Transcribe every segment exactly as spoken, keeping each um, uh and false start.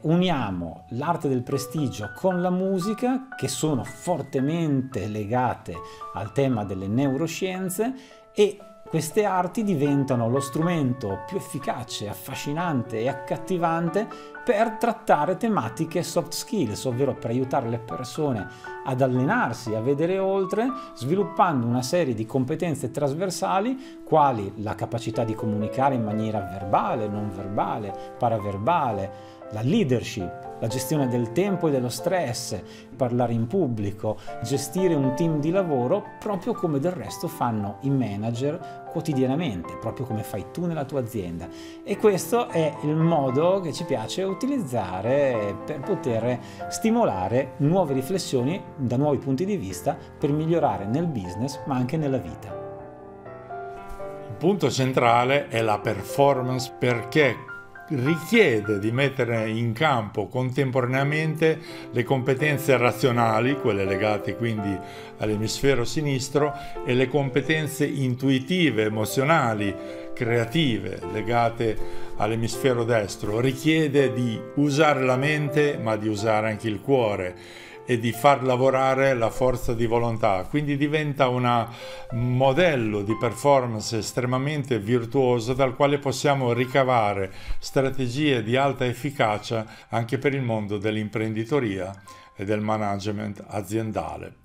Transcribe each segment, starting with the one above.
uniamo l'arte del prestigio con la musica, che sono fortemente legate al tema delle neuroscienze, e queste arti diventano lo strumento più efficace, affascinante e accattivante per trattare tematiche soft skills, ovvero per aiutare le persone ad allenarsi, a vedere oltre, sviluppando una serie di competenze trasversali, quali la capacità di comunicare in maniera verbale, non verbale, paraverbale, la leadership, la gestione del tempo e dello stress, parlare in pubblico, gestire un team di lavoro, proprio come del resto fanno i manager quotidianamente, proprio come fai tu nella tua azienda. E questo è il modo che ci piace utilizzare per poter stimolare nuove riflessioni da nuovi punti di vista per migliorare nel business ma anche nella vita. Il punto centrale è la performance, perché richiede di mettere in campo contemporaneamente le competenze razionali, quelle legate quindi all'emisfero sinistro, e le competenze intuitive, emozionali, creative, legate all'emisfero destro. Richiede di usare la mente, ma di usare anche il cuore e di far lavorare la forza di volontà, quindi diventa un modello di performance estremamente virtuoso dal quale possiamo ricavare strategie di alta efficacia anche per il mondo dell'imprenditoria e del management aziendale.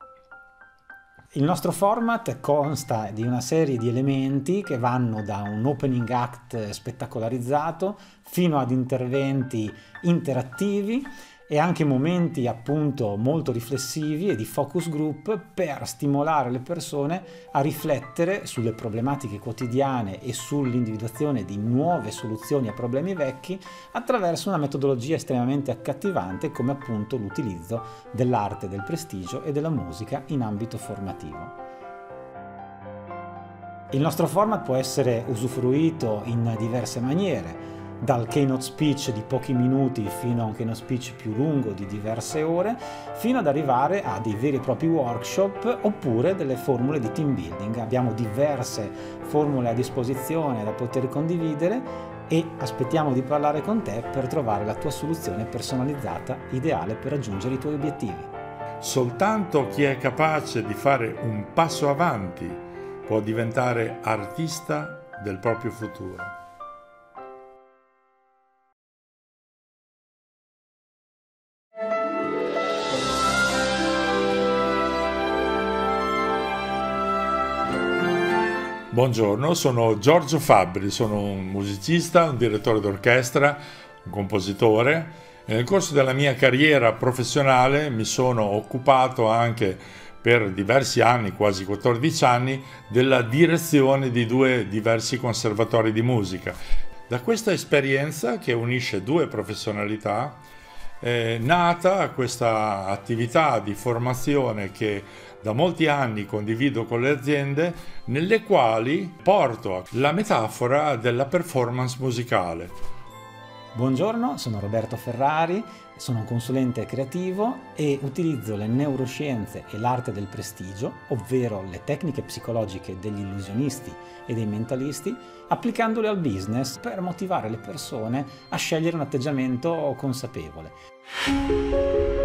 Il nostro format consta di una serie di elementi che vanno da un opening act spettacolarizzato fino ad interventi interattivi e anche momenti appunto molto riflessivi e di focus group per stimolare le persone a riflettere sulle problematiche quotidiane e sull'individuazione di nuove soluzioni a problemi vecchi attraverso una metodologia estremamente accattivante come appunto l'utilizzo dell'arte del prestigio e della musica in ambito formativo. Il nostro format può essere usufruito in diverse maniere, dal keynote speech di pochi minuti fino a un keynote speech più lungo di diverse ore, fino ad arrivare a dei veri e propri workshop oppure delle formule di team building. Abbiamo diverse formule a disposizione da poter condividere e aspettiamo di parlare con te per trovare la tua soluzione personalizzata ideale per raggiungere i tuoi obiettivi. Soltanto chi è capace di fare un passo avanti può diventare artista del proprio futuro. Buongiorno, sono Giorgio Fabbri, sono un musicista, un direttore d'orchestra, un compositore. E nel corso della mia carriera professionale mi sono occupato anche per diversi anni, quasi quattordici anni, della direzione di due diversi conservatori di musica. Da questa esperienza, che unisce due professionalità, è nata questa attività di formazione che da molti anni condivido con le aziende, nelle quali porto la metafora della performance musicale. Buongiorno, sono Roberto Ferrari, sono un consulente creativo e utilizzo le neuroscienze e l'arte del prestigio, ovvero le tecniche psicologiche degli illusionisti e dei mentalisti, applicandole al business per motivare le persone a scegliere un atteggiamento consapevole.